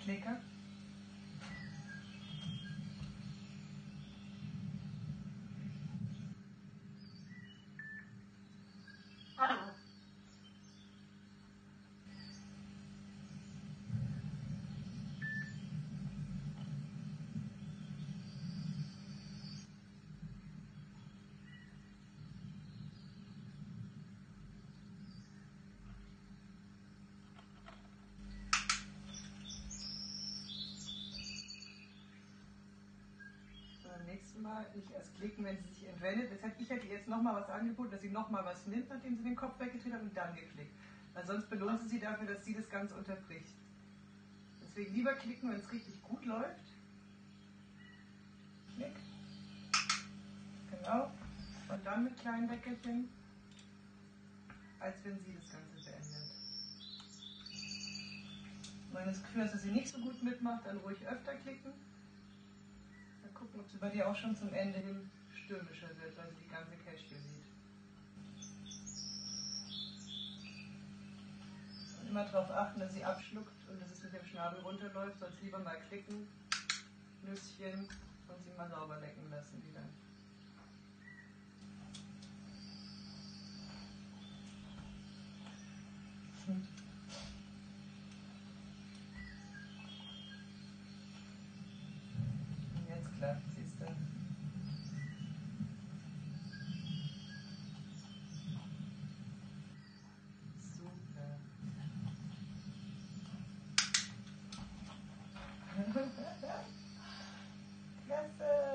Knicker. Beim nächsten Mal nicht erst klicken, wenn sie sich entwendet. Deshalb ich hätte jetzt nochmal was angeboten, dass sie nochmal was nimmt, nachdem sie den Kopf weggedreht hat und dann geklickt. Weil sonst belohnt sie dafür, dass sie das Ganze unterbricht. Deswegen lieber klicken, wenn es richtig gut läuft. Klick. Genau. Und dann mit kleinen Deckelchen, als wenn sie das Ganze beendet. Wenn das Gefühl hast, dass sie nicht so gut mitmacht, dann ruhig öfter klicken. Dann gucken, ob sie bei dir auch schon zum Ende hin stürmischer wird, weil sie die ganze Cache hier sieht. Und immer darauf achten, dass sie abschluckt und dass es mit dem Schnabel runterläuft, sonst lieber mal klicken, Nüsschen und sie mal sauber lecken lassen wieder. Jetzt klappt, siehst du. Super. Klasse.